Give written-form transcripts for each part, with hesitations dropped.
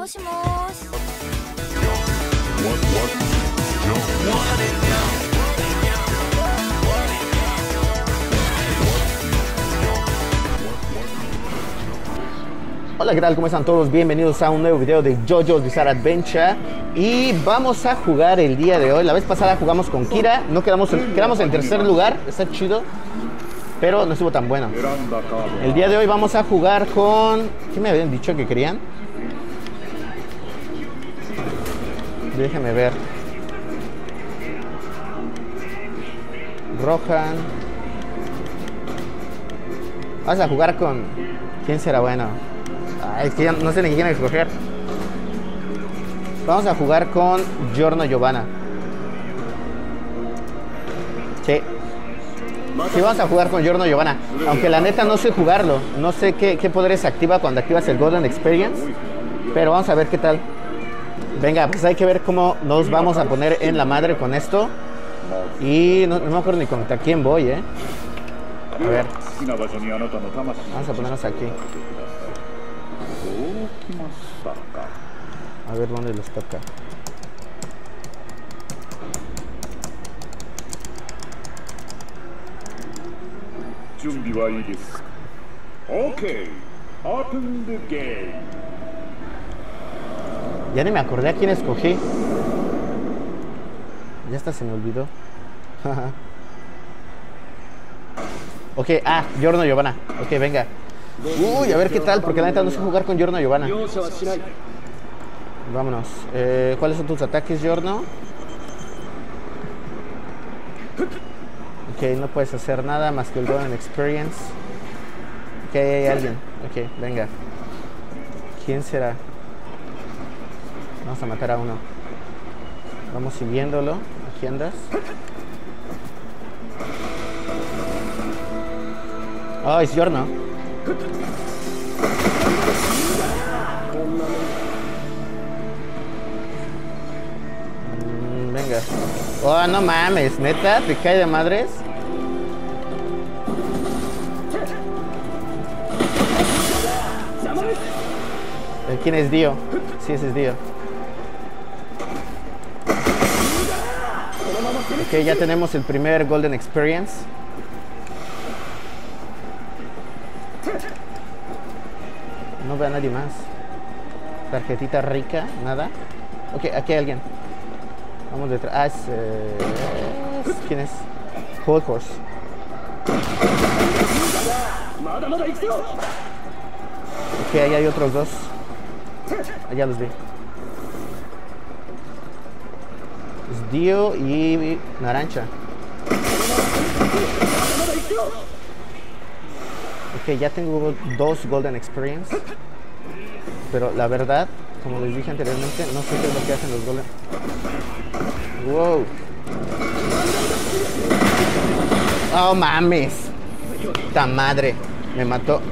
Hola, ¿qué tal? ¿Cómo están todos? Bienvenidos a un nuevo video de JoJo's Bizarre Adventure. Y vamos a jugar el día de hoy. La vez pasada jugamos con Kira. No quedamos en tercer lugar. Está chido, pero no estuvo tan bueno. El día de hoy vamos a jugar con... ¿Qué me habían dicho que querían? Déjenme ver. Rohan. Vamos a jugar con... ¿Quién será bueno? Es que ya no sé ni quién escoger. Vamos a jugar con Giorno Giovanna. Sí, vamos a jugar con Giorno Giovanna. Aunque la neta no sé jugarlo. No sé qué poderes activa cuando activas el Golden Experience. Pero vamos a ver qué tal. Venga, pues hay que ver cómo nos vamos a poner en la madre con esto. Y no me acuerdo ni contra quién voy, A ver. Vamos a ponernos aquí. A ver dónde les toca. Ya ni me acordé a quién escogí. Ya hasta se me olvidó. Ok, Giorno Giovanna. Ok, venga. Uy, a ver qué tal, porque la neta no sé jugar con Giorno Giovanna. Vámonos. ¿Cuáles son tus ataques, Giorno? Ok, no puedes hacer nada más que el Golden Experience. Ok, hay alguien. Ok, venga. ¿Quién será? Vamos a matar a uno. Vamos siguiéndolo. Aquí andas. Oh, es Giorno. Venga. Oh, no mames, neta, te cae de madres. ¿Quién es Dio? Sí, ese es Dio. Ok, ya tenemos el primer Golden Experience. No veo a nadie más. Tarjetita rica, nada. Ok, aquí hay alguien. Vamos detrás. ¿Quién es? Cold Horse. Ok, ahí hay otros dos. Allá los vi. Es Dio y Naranja. Ok, ya tengo dos Golden Experience. Pero la verdad, como les dije anteriormente, no sé qué es lo que hacen los Golden. Wow. Oh, mames. ¡Ta madre! Me mató.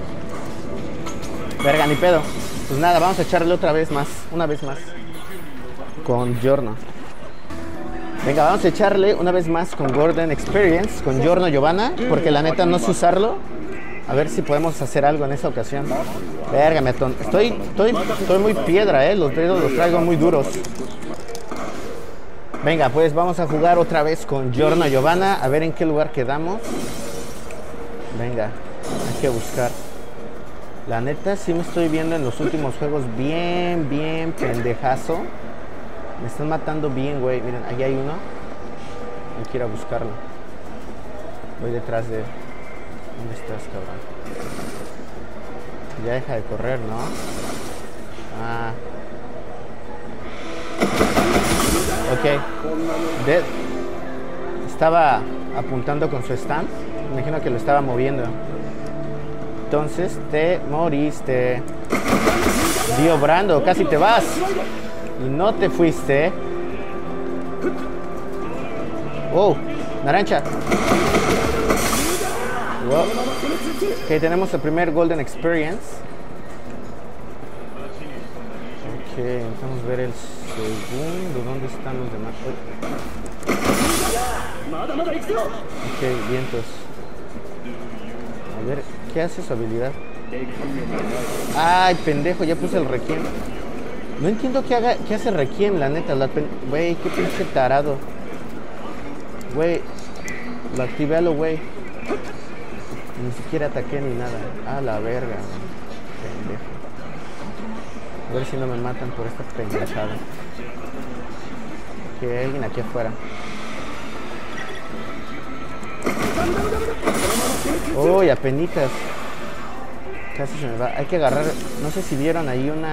Verga, ni pedo. Pues nada, vamos a echarle otra vez más. Una vez más. Con Giorno. Venga, vamos a echarle una vez más con Golden Experience. Con Giorno Giovanna. Porque la neta no sé usarlo. A ver si podemos hacer algo en esa ocasión. Verga, estoy muy piedra, Los dedos los traigo muy duros. Venga, pues vamos a jugar otra vez con Giorno Giovanna. A ver en qué lugar quedamos. Venga, hay que buscar. La neta sí me estoy viendo en los últimos juegos bien pendejazo. Me están matando bien, güey. Miren, ahí hay uno. Hay que ir a buscarlo. Voy detrás de él. ¿Dónde estás, cabrón? Ya deja de correr, ¿no? Ok. Dead. Estaba apuntando con su stand. Me imagino que lo estaba moviendo. Entonces te moriste. Dio Brando, casi te vas. Y no te fuiste. Wow, Naranja. Wow. Ok, tenemos el primer Golden Experience. Ok, vamos a ver el segundo. ¿Dónde están los demás? Ok, vientos. A ver, ¿qué hace su habilidad? Ay, pendejo, ya puse el requiem. No entiendo qué hace Requiem, la neta. Güey, qué pinche tarado. Güey, lo activé a lo güey. Ni siquiera ataqué ni nada. A la verga, pendejo. A ver si no me matan por esta pendejada. Que hay alguien aquí afuera. Uy, apenitas. Casi se me va. Hay que agarrar. No sé si vieron ahí una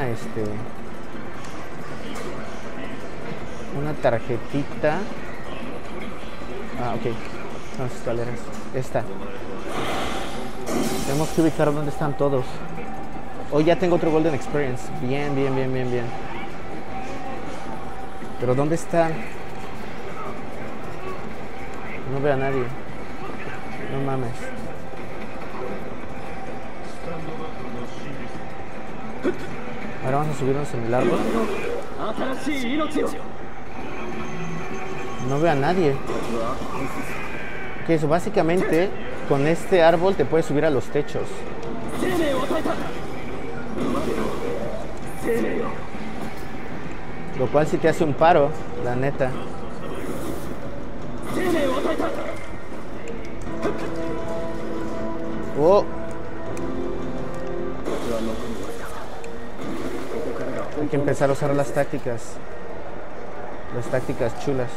tarjetita. Ah, ok. Las escaleras. Esta. Tenemos que ubicar dónde están todos. Hoy ya tengo otro Golden Experience. Bien. Pero ¿dónde están? No veo a nadie. No mames. Ahora vamos a subirnos en el árbol. No veo a nadie. Ok, eso básicamente con este árbol te puedes subir a los techos. Lo cual sí te hace un paro, la neta. Oh. Hay que empezar a usar las tácticas. Las tácticas chulas.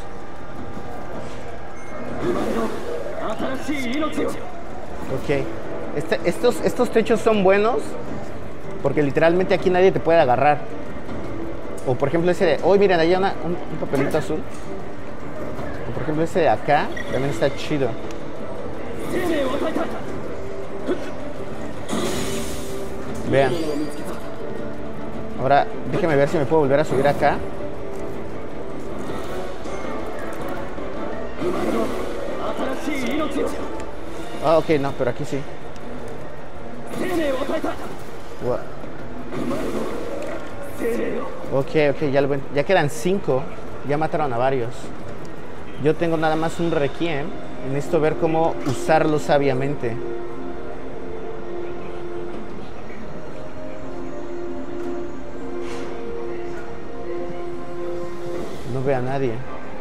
Ok. Estos techos son buenos porque literalmente aquí nadie te puede agarrar. O por ejemplo ese de... Oh, miren, ahí hay un papelito azul. O por ejemplo ese de acá también está chido. Vean. Ahora déjenme ver si me puedo volver a subir acá. Ah, ok, no, pero aquí sí. Wow. Ok, ya quedan 5. Ya mataron a varios. Yo tengo nada más un Requiem y necesito ver cómo usarlo sabiamente. No veo a nadie.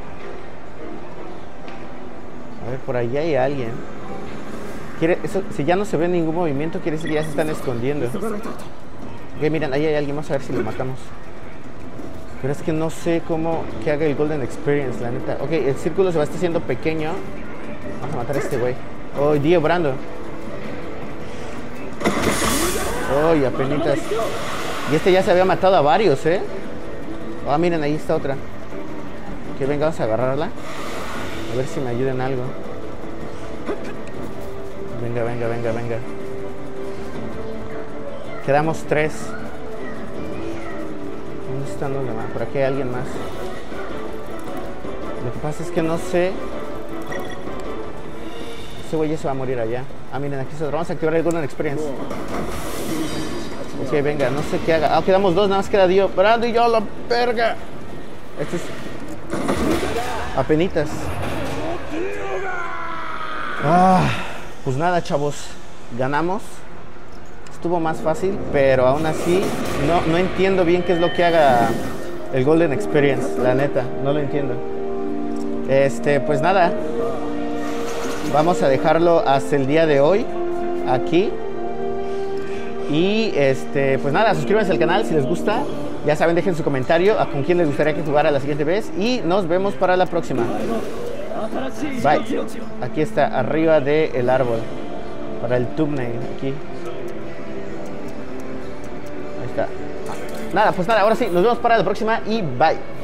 A ver, por ahí hay alguien. Si ya no se ve ningún movimiento, quiere decir que ya se están escondiendo. Ok, miren, ahí hay alguien. Vamos a ver si lo matamos. Pero es que no sé cómo que haga el Golden Experience, la neta. Ok, el círculo se va a estar haciendo pequeño. Vamos a matar a este güey. Oh, Dio Brando. Oh, y apenitas. Y este ya se había matado a varios, ¿eh? Ah, miren, ahí está otra. Que venga, vamos a agarrarla. A ver si me ayuda en algo. Venga. Quedamos 3. ¿Dónde están los demás? Por aquí hay alguien más. Lo que pasa es que no sé. Ese güey ya se va a morir allá. Ah, miren, aquí está. Vamos a activar el Golden Experience. Ok, venga, no sé qué haga. Ah, quedamos 2, nada más queda Dio Brando y yo, la verga. Este es... apenitas. Pues nada, chavos. Ganamos. Estuvo más fácil, pero aún así no entiendo bien qué es lo que haga el Golden Experience, la neta, no lo entiendo. Pues nada, vamos a dejarlo hasta el día de hoy aquí. Y pues nada, suscríbanse al canal si les gusta. Ya saben, dejen su comentario a con quién les gustaría que jugara la siguiente vez. Y nos vemos para la próxima. Bye. Aquí está, arriba del árbol. Para el thumbnail, aquí. Ahí está. Nada, pues nada, ahora sí, nos vemos para la próxima y bye.